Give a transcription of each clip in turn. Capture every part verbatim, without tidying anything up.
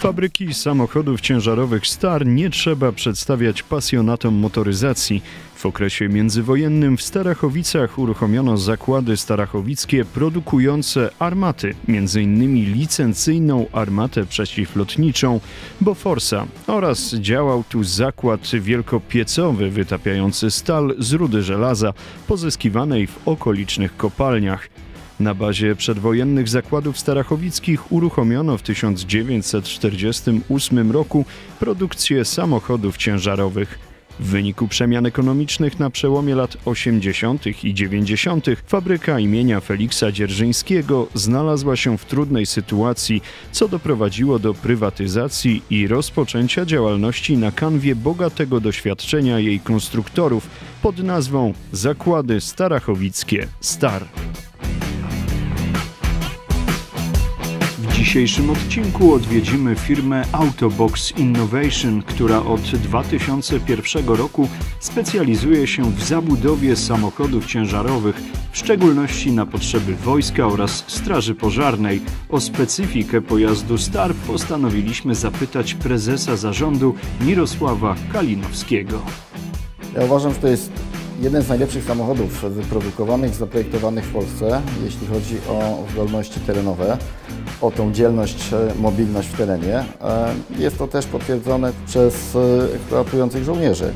Fabryki samochodów ciężarowych Star nie trzeba przedstawiać pasjonatom motoryzacji. W okresie międzywojennym w Starachowicach uruchomiono zakłady starachowickie produkujące armaty, między innymi licencyjną armatę przeciwlotniczą Boforsa, oraz działał tu zakład wielkopiecowy wytapiający stal z rudy żelaza pozyskiwanej w okolicznych kopalniach. Na bazie przedwojennych zakładów starachowickich uruchomiono w tysiąc dziewięćset czterdziestym ósmym roku produkcję samochodów ciężarowych. W wyniku przemian ekonomicznych na przełomie lat osiemdziesiątych i dziewięćdziesiątych fabryka imienia Feliksa Dzierżyńskiego znalazła się w trudnej sytuacji, co doprowadziło do prywatyzacji i rozpoczęcia działalności na kanwie bogatego doświadczenia jej konstruktorów pod nazwą Zakłady Starachowickie Star. W dzisiejszym odcinku odwiedzimy firmę Autobox Innovation, która od dwa tysiące pierwszego roku specjalizuje się w zabudowie samochodów ciężarowych, w szczególności na potrzeby wojska oraz straży pożarnej. O specyfikę pojazdu Star postanowiliśmy zapytać prezesa zarządu Mirosława Kalinowskiego. Ja uważam, że to jest jeden z najlepszych samochodów wyprodukowanych, zaprojektowanych w Polsce, jeśli chodzi o zdolności terenowe, o tą dzielność, mobilność w terenie. Jest to też potwierdzone przez eksploatujących żołnierzy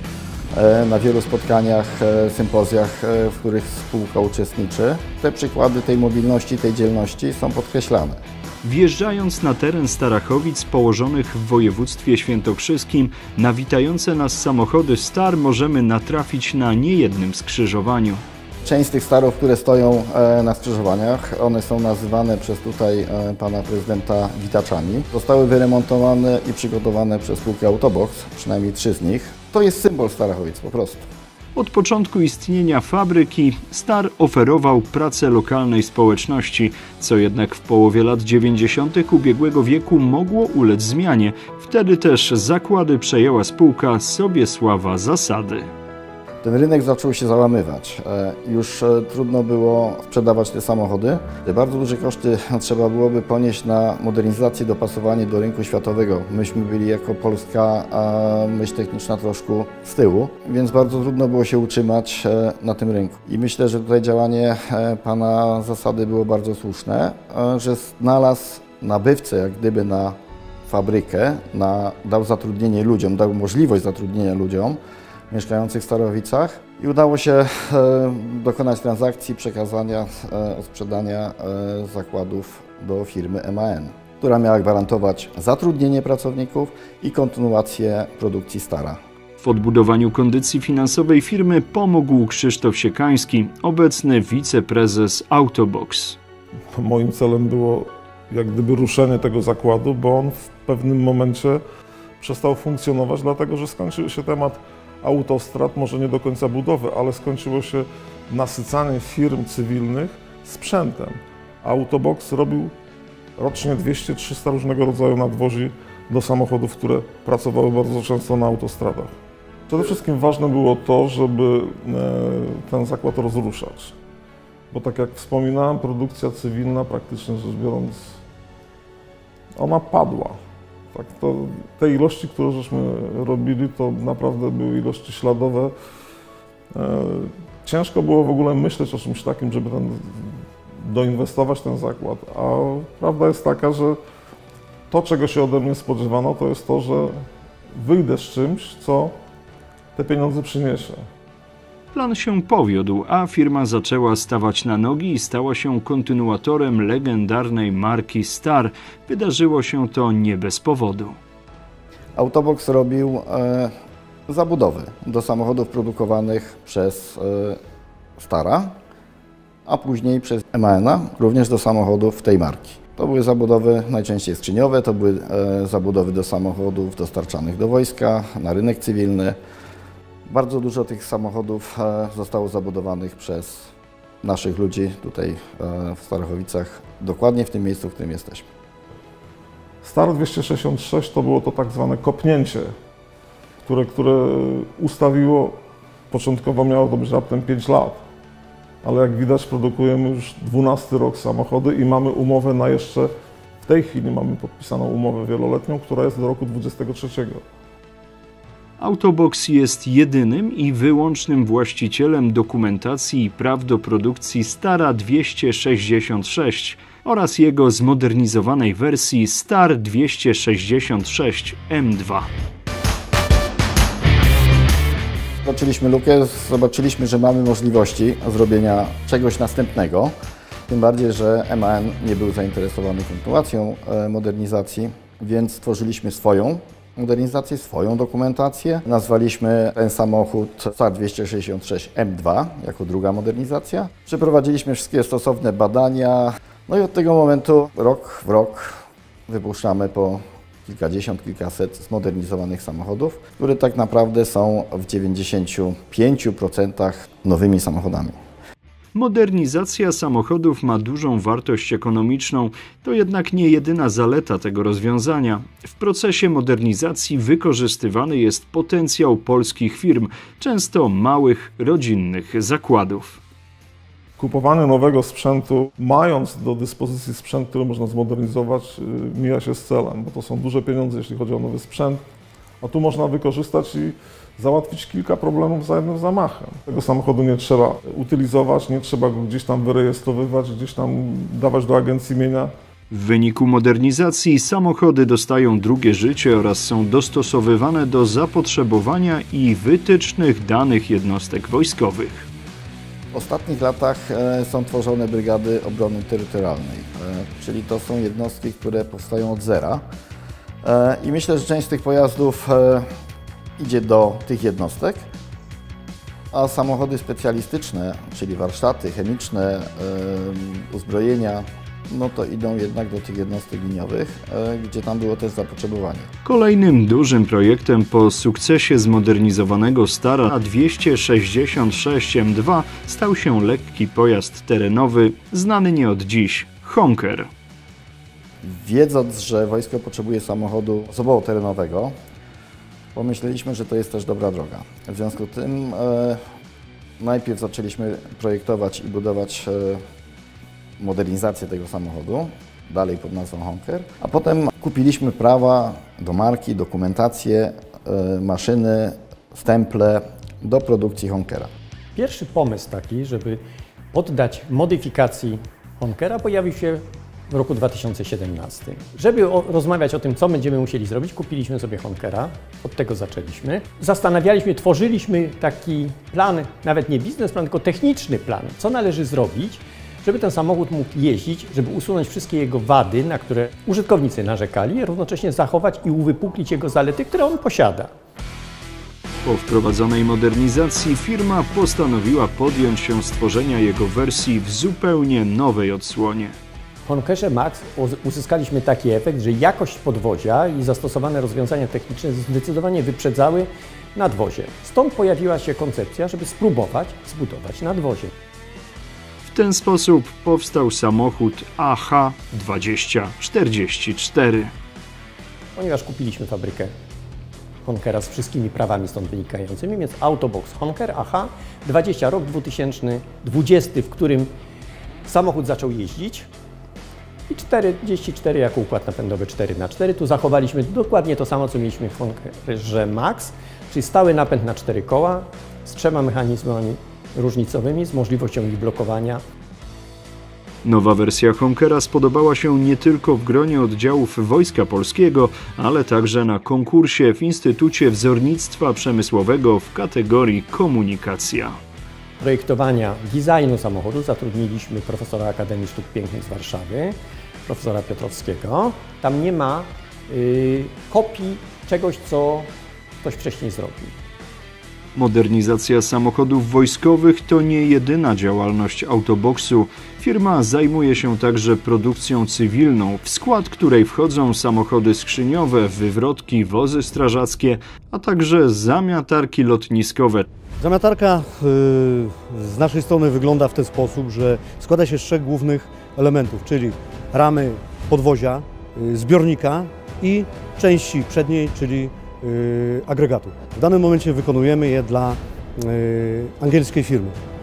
na wielu spotkaniach, sympozjach, w których spółka uczestniczy. Te przykłady tej mobilności, tej dzielności są podkreślane. Wjeżdżając na teren Starachowic położonych w województwie świętokrzyskim, na witające nas samochody Star możemy natrafić na niejednym skrzyżowaniu. Część z tych Starów, które stoją na skrzyżowaniach, one są nazywane przez tutaj pana prezydenta witaczami. Zostały wyremontowane i przygotowane przez spółkę Autobox, przynajmniej trzy z nich. To jest symbol Starachowic po prostu. Od początku istnienia fabryki Star oferował pracę lokalnej społeczności, co jednak w połowie lat dziewięćdziesiątych ubiegłego wieku mogło ulec zmianie. Wtedy też zakłady przejęła spółka Sobiesława Zasady. Ten rynek zaczął się załamywać. Już trudno było sprzedawać te samochody. Bardzo duże koszty trzeba byłoby ponieść na modernizację, dopasowanie do rynku światowego. Myśmy byli jako polska myśl techniczna troszkę z tyłu, więc bardzo trudno było się utrzymać na tym rynku. I myślę, że tutaj działanie pana Zasady było bardzo słuszne, że znalazł nabywcę jak gdyby na fabrykę, na, dał zatrudnienie ludziom, dał możliwość zatrudnienia ludziom mieszkających w Starachowicach i udało się e, dokonać transakcji przekazania, e, odsprzedania e, zakładów do firmy M A N, która miała gwarantować zatrudnienie pracowników i kontynuację produkcji Stara. W odbudowaniu kondycji finansowej firmy pomógł Krzysztof Siekański, obecny wiceprezes Autobox. Moim celem było jak gdyby ruszenie tego zakładu, bo on w pewnym momencie przestał funkcjonować, dlatego że skończył się temat autostrad, może nie do końca budowy, ale skończyło się nasycanie firm cywilnych sprzętem. Autobox robił rocznie dwieście trzysta różnego rodzaju nadwozi do samochodów, które pracowały bardzo często na autostradach. Przede wszystkim ważne było to, żeby ten zakład rozruszać, bo tak jak wspominałem, produkcja cywilna praktycznie rzecz biorąc, ona padła. Tak, to, te ilości, które żeśmy robili, to naprawdę były ilości śladowe. E, ciężko było w ogóle myśleć o czymś takim, żeby ten, doinwestować ten zakład, a prawda jest taka, że to, czego się ode mnie spodziewano, to jest to, że wyjdę z czymś, co te pieniądze przyniesie. Plan się powiódł, a firma zaczęła stawać na nogi i stała się kontynuatorem legendarnej marki Star. Wydarzyło się to nie bez powodu. Autobox robił e, zabudowy do samochodów produkowanych przez e, Stara, a później przez M A N-a, również do samochodów tej marki. To były zabudowy najczęściej skrzyniowe, to były e, zabudowy do samochodów dostarczanych do wojska, na rynek cywilny. Bardzo dużo tych samochodów zostało zabudowanych przez naszych ludzi tutaj w Starachowicach, dokładnie w tym miejscu, w którym jesteśmy. Star dwieście sześćdziesiąt sześć to było to tak zwane kopnięcie, które, które ustawiło, początkowo miało to być raptem pięć lat, ale jak widać produkujemy już dwunasty rok samochody i mamy umowę na jeszcze W tej chwili mamy podpisaną umowę wieloletnią, która jest do roku dwudziestego trzeciego. Autobox jest jedynym i wyłącznym właścicielem dokumentacji i praw do produkcji Stara dwieście sześćdziesiąt sześć oraz jego zmodernizowanej wersji Star dwieście sześćdziesiąt sześć M dwa. Zobaczyliśmy lukę, zobaczyliśmy, że mamy możliwości zrobienia czegoś następnego. Tym bardziej, że M A N nie był zainteresowany kontynuacją modernizacji, więc stworzyliśmy swoją modernizację, swoją dokumentację. Nazwaliśmy ten samochód Star dwieście sześćdziesiąt sześć M dwa jako druga modernizacja. Przeprowadziliśmy wszystkie stosowne badania. No i od tego momentu rok w rok wypuszczamy po kilkadziesiąt, kilkaset zmodernizowanych samochodów, które tak naprawdę są w dziewięćdziesięciu pięciu procentach nowymi samochodami. Modernizacja samochodów ma dużą wartość ekonomiczną, to jednak nie jedyna zaleta tego rozwiązania. W procesie modernizacji wykorzystywany jest potencjał polskich firm, często małych, rodzinnych zakładów. Kupowanie nowego sprzętu, mając do dyspozycji sprzęt, który można zmodernizować, mija się z celem, bo to są duże pieniądze, jeśli chodzi o nowy sprzęt, a tu można wykorzystać i załatwić kilka problemów za jednym zamachem. Tego samochodu nie trzeba utylizować, nie trzeba go gdzieś tam wyrejestrowywać, gdzieś tam dawać do agencji mienia. W wyniku modernizacji samochody dostają drugie życie oraz są dostosowywane do zapotrzebowania i wytycznych danych jednostek wojskowych. W ostatnich latach są tworzone brygady obrony terytorialnej, czyli to są jednostki, które powstają od zera. I myślę, że część z tych pojazdów idzie do tych jednostek, a samochody specjalistyczne, czyli warsztaty chemiczne, uzbrojenia, no to idą jednak do tych jednostek liniowych, gdzie tam było też zapotrzebowanie. Kolejnym dużym projektem po sukcesie zmodernizowanego Stara dwieście sześćdziesiąt sześć M dwa stał się lekki pojazd terenowy, znany nie od dziś, Honker. Wiedząc, że wojsko potrzebuje samochodu osobowo-terenowego, pomyśleliśmy, że to jest też dobra droga. W związku z tym e, najpierw zaczęliśmy projektować i budować e, modernizację tego samochodu, dalej pod nazwą Honker, a potem kupiliśmy prawa do marki, dokumentację, e, maszyny, stemple do produkcji Honkera. Pierwszy pomysł taki, żeby poddać modyfikacji Honkera, pojawił się w roku dwa tysiące siedemnastym. Żeby o, rozmawiać o tym, co będziemy musieli zrobić, kupiliśmy sobie Honkera, od tego zaczęliśmy. Zastanawialiśmy, tworzyliśmy taki plan, nawet nie biznesplan, tylko techniczny plan, co należy zrobić, żeby ten samochód mógł jeździć, żeby usunąć wszystkie jego wady, na które użytkownicy narzekali, a równocześnie zachować i uwypuklić jego zalety, które on posiada. Po wprowadzonej modernizacji firma postanowiła podjąć się stworzenia jego wersji w zupełnie nowej odsłonie. W Honkerze Max uzyskaliśmy taki efekt, że jakość podwozia i zastosowane rozwiązania techniczne zdecydowanie wyprzedzały nadwozie. Stąd pojawiła się koncepcja, żeby spróbować zbudować nadwozie. W ten sposób powstał samochód A H dwieście czterdzieści cztery. Ponieważ kupiliśmy fabrykę Honkera z wszystkimi prawami stąd wynikającymi, więc Autobox Honker A H dwadzieścia, rok dwa tysiące dwudziesty, w którym samochód zaczął jeździć, i czterdzieści cztery jako układ napędowy cztery na cztery. Tu zachowaliśmy dokładnie to samo, co mieliśmy w Honkerze Max, czyli stały napęd na cztery koła z trzema mechanizmami różnicowymi, z możliwością ich blokowania. Nowa wersja Honkera spodobała się nie tylko w gronie oddziałów Wojska Polskiego, ale także na konkursie w Instytucie Wzornictwa Przemysłowego w kategorii komunikacja. Projektowania designu samochodu zatrudniliśmy profesora Akademii Sztuk Pięknych z Warszawy, profesora Piotrowskiego. Tam nie ma y, kopii czegoś, co ktoś wcześniej zrobił. Modernizacja samochodów wojskowych to nie jedyna działalność Autoboxu. Firma zajmuje się także produkcją cywilną, w skład której wchodzą samochody skrzyniowe, wywrotki, wozy strażackie, a także zamiatarki lotniskowe. Zamiatarka z naszej strony wygląda w ten sposób, że składa się z trzech głównych elementów, czyli ramy podwozia, zbiornika i części przedniej, czyli agregatu. W danym momencie wykonujemy je dla angielskiej firmy.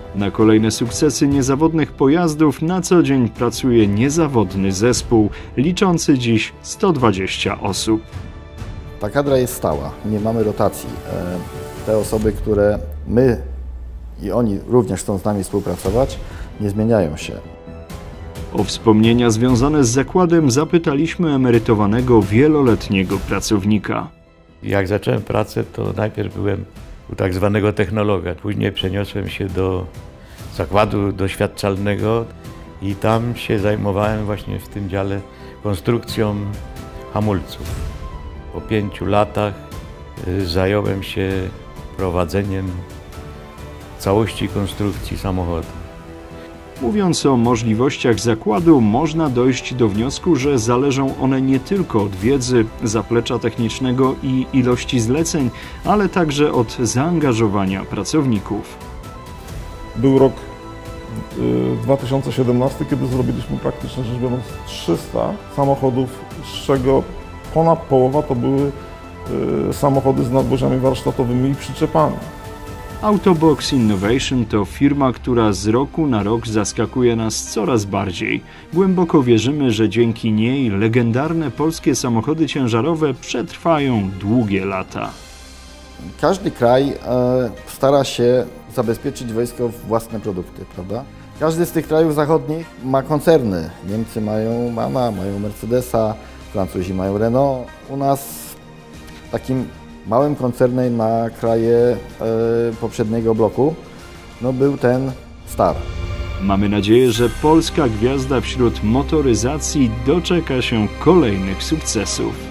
Na kolejne sukcesy niezawodnych pojazdów na co dzień pracuje niezawodny zespół, liczący dziś sto dwadzieścia osób. Ta kadra jest stała, nie mamy rotacji. Te osoby, które my i oni również chcą z nami współpracować, nie zmieniają się. O wspomnienia związane z zakładem zapytaliśmy emerytowanego wieloletniego pracownika. Jak zacząłem pracę, to najpierw byłem u tak zwanego technologa. Później przeniosłem się do zakładu doświadczalnego i tam się zajmowałem właśnie w tym dziale konstrukcją hamulców. Po pięciu latach zająłem się prowadzeniem całości konstrukcji samochodu. Mówiąc o możliwościach zakładu, można dojść do wniosku, że zależą one nie tylko od wiedzy, zaplecza technicznego i ilości zleceń, ale także od zaangażowania pracowników. Był rok dwa tysiące siedemnasty, kiedy zrobiliśmy praktycznie rzecz biorąc trzysta samochodów, z czego ponad połowa to były samochody z nadwozami warsztatowymi i przyczepami. Autobox Innovation to firma, która z roku na rok zaskakuje nas coraz bardziej. Głęboko wierzymy, że dzięki niej legendarne polskie samochody ciężarowe przetrwają długie lata. Każdy kraj e, stara się zabezpieczyć wojsko w własne produkty, prawda? Każdy z tych krajów zachodnich ma koncerny. Niemcy mają MANa, mają Mercedesa, Francuzi mają Renault. U nas takim małym koncernem na kraje e, poprzedniego bloku no był ten Star. Mamy nadzieję, że polska gwiazda wśród motoryzacji doczeka się kolejnych sukcesów.